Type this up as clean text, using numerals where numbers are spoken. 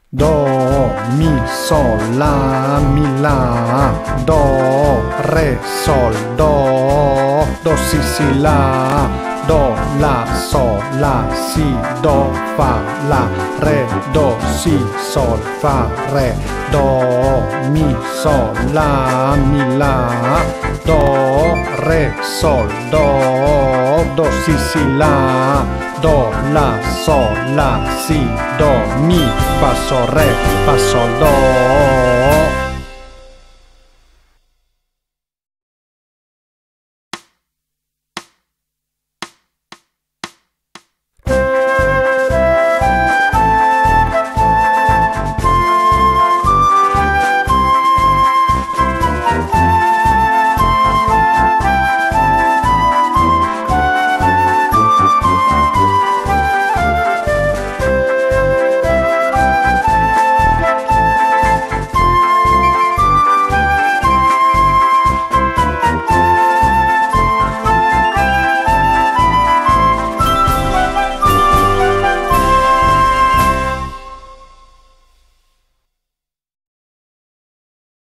Do, mi, sol, la, mi, la, do, re, sol, do, si, si, la, do, la, sol, la, si, do, fa, la, re, do, si, sol, fa, re, do, mi, sol, la, mi, la, do, re, sol, do, si, si, la, do, la, sol, la, si, do, mi, fa, sol, re, fa, sol, do.